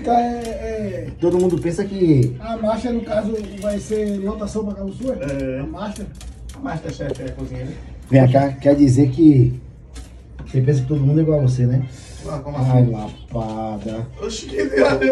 ficar Todo mundo pensa que... A marcha, no caso, vai ser lotação para Cabo Sul? A marcha? A Masterchef é cozinheira. Vem cá, quer dizer que... Você pensa que todo mundo é igual a você, né? Ah, como Ai, assim? lapada. Oxi, que viado.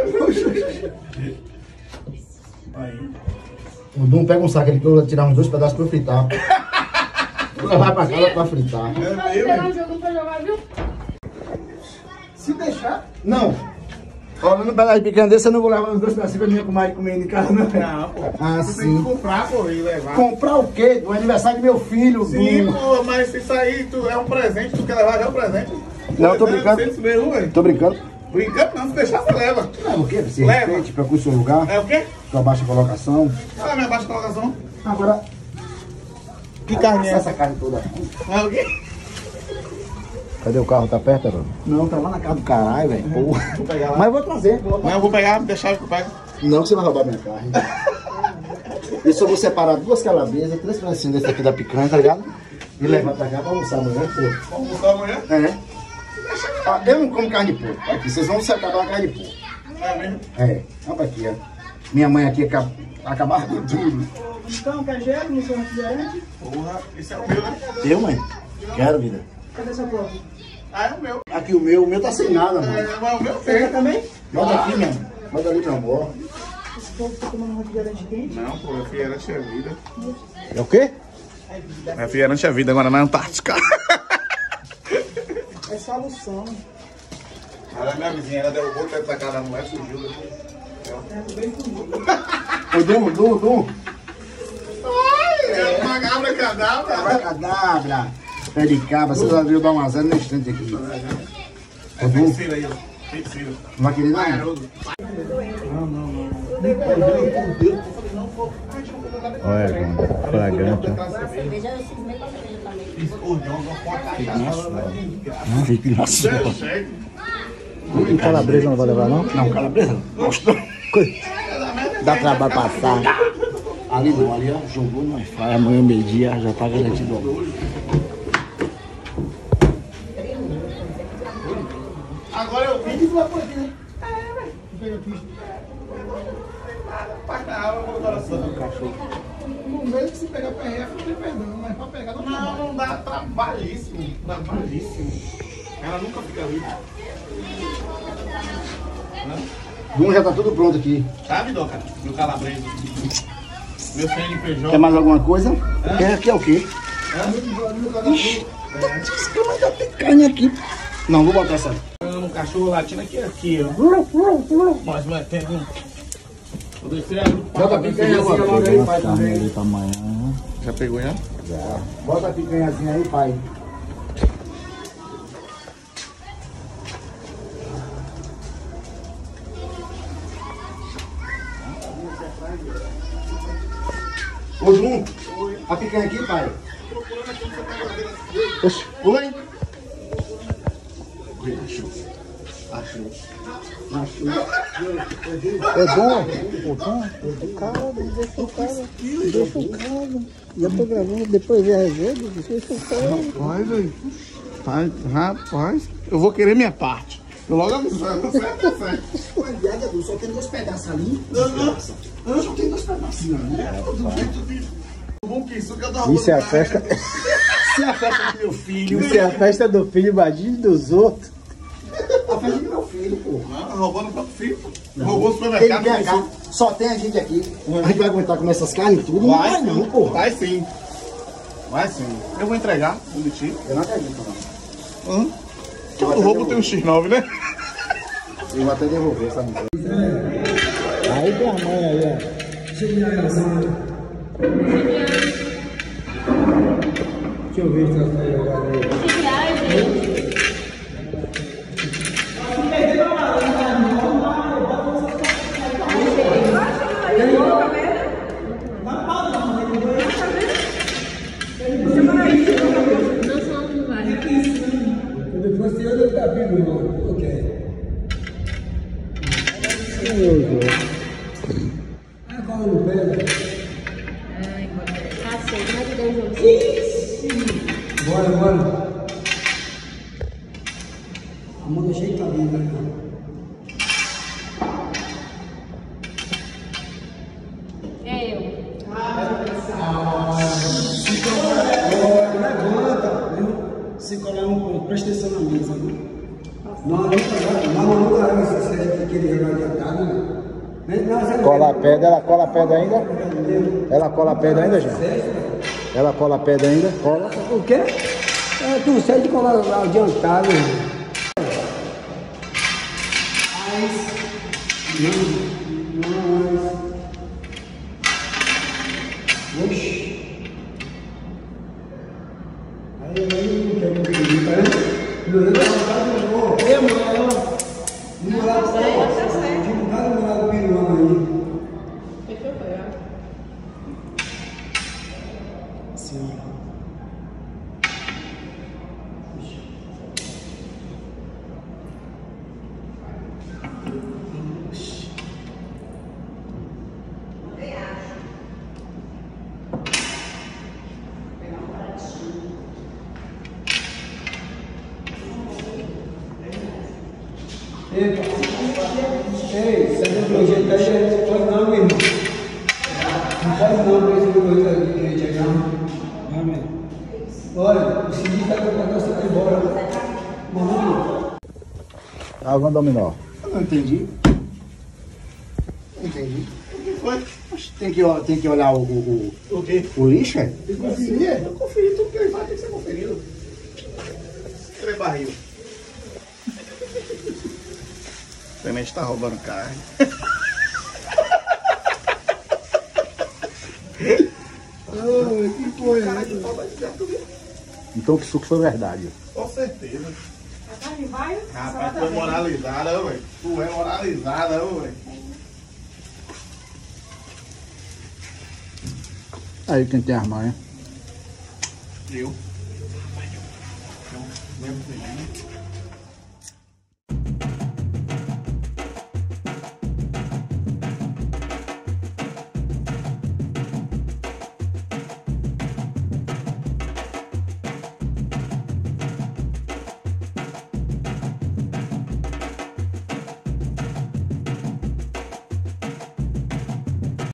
Aí. O Dum pega um saco ali que eu vou tirar uns 2 pedaços pra eu fritar. Vou levar pra casa pra fritar. Vai pegar um jogo pra jogar, viu? Se deixar... Não. Olhando um pedaço de picanha desse, eu não vou levar os 2 pedacinhos pra minha comadre comer em casa, não. Não, pô. Ah, Você tem sim. que comprar, pô, e levar. Comprar o quê? Do aniversário do meu filho. Sim, Dum. pô, mas isso aí é um presente, tu quer levar já é um presente. Não, eu tô Pô, brincando. Isso mesmo, velho. Tô brincando. Brincando não, se deixar você leva. Não, o quê? Você Leva. respeite, procure seu lugar, É o quê? sua baixa colocação. Olha a minha baixa colocação. Agora, Que carne é essa essa? carne toda. É o quê? Cadê o carro? Tá perto, Bruno? Não, tá lá na casa do caralho, velho. Porra. Vou pegar lá. Mas eu vou trazer. Mas eu vou pegar, deixar que eu pego. Não que você vai roubar minha carne. Eu só vou separar 2 calabresas, 3 pedacinhos desse aqui da picanha, tá ligado? E levar pra cá pra almoçar amanhã, pô. Vamos almoçar amanhã? É. Ah, eu não como carne de porco. Aqui, vocês vão se acabar a carne de porco. É mesmo? É. Olha pra aqui, ó. Minha mãe aqui acabar com tudo. Então, quer gelo no seu refrigerante? Porra, esse é o meu, né? Eu, mãe? Quero, vida. Cadê seu copo? Ah, é o meu. Aqui o meu tá sem nada, mano. Mas o meu Você quer tem. também? Bota aqui, minha mãe. Bota ali pra amor. Esse povo tá tomando refrigerante quente? Não, pô, refrigerante é vida. É o quê? Refrigerante é vida agora na Antártica. É solução. Ela é minha vizinha, ela derrubou o teto da casa da mulher, fugiu. Ô, Dum. É uma cabra cadáver. Abracadabra. Pé de cabra. Você já viu dar um azar no instante aqui. É feiticeiro aí, ó. Feiticeiro. Não vai querer não? Vagaroso. Olha, fragante. Cerveja, eu simplesmente com cerveja também. Fique na sua. Cheque. Calabresa não vai levar, não? Não, calabresa não. Gosto. Dá trabalho passar. Ali não, ali ó, jogou no Wi-Fi. Amanhã, meio-dia, já tá garantido. Agora eu vi. Isso vai por aqui, né? Pega aqui. No meio que se pegar PRF não tem perdão, mas pra pegar não Não, não dá trabalhíssimo. Trabalhíssimo. Ela nunca fica livre. Dum já tá tudo pronto aqui. Sabe, Doca? Meu calabresa. Meu CNPJ. Quer mais alguma coisa? Quer o quê? Ixi. Esse cara ainda tem carne aqui. Não, vou botar essa. Um cachorro latindo aqui, ó. Mas metendo. Vou descer ali. Bota a picanhazinha logo aí, pai, também. Já pegou, já? Bota a picanhazinha aí, pai. Ô, Dum, a picanha aqui, pai. Oxe, pula aí. Achou. É bom, cara, deixa o cara. Já tô gravando, depois ver a resenha, deixa o cara. Rapaz, velho. Rapaz, eu vou querer minha parte. Eu logo avisando, certo? Olha, Edu, só tem 2 pedaços ali. Eu só tenho 2 pedacinhos ali. Isso é a festa. Isso é a festa do meu filho. Isso é a festa do filho, imagine dos outros. A festa do meu filho, pô. Não, roubando o próprio filho. Roubou o Ele supermercado. vem cá, só tem a gente aqui. A gente vai aguentar comer essas carnes e tudo? Não vai não, pô. Vai sim. Vai sim. Eu vou entregar, bonitinho. Eu não acredito, não. Todo roubo tem um X9, né? Eu vou até devolver essa música. Aí tem a mãe aí, ó. Deixa eu ver se ela tá jogando aí. Depois tem outro capítulo, ok. Ah, qual é o pé? Cacete, mas que deu um jogo. Bora. A mão deixei que tá vindo, né? Levanta, viu? Se colar um pouco, presta atenção na mesa, viu? Não nunca leva esse set que ele vai adiantado, né? Cola a pedra, ela cola a pedra ainda? Ela cola a pedra ainda, já? Ela cola a pedra ainda? Cola. O quê? É, tu sai de colar adiantado. Oxi. Aí não quer que eu diga, né? Não lembra a vontade de novo. É, mano, ela. No lado da porta. Divulgado no lado do piruano aí. Deixa eu ver, ó. Sim. Epa. Ei, se é do jeito aí, a gente pode não, meu irmão. Não pode não, mas esse projeto aqui que a gente é não. Amém. Olha, o seguinte está para você ir embora. Mano. Ah, vamos dominó. Eu não entendi. Não entendi. O que foi? Tem que olhar o quê? o lixo, é? Tem que conferir? Eu conferi tudo que ele faz, tem que ser conferido. Ele é barril. O Clemente tá roubando carne. Que porra, Então que suco foi verdade. com certeza. A carne vai? Rapaz, tu é moralizada, velho. Tu é moralizada, velho. Aí quem tem as manhas. Eu. Mesmo feijão.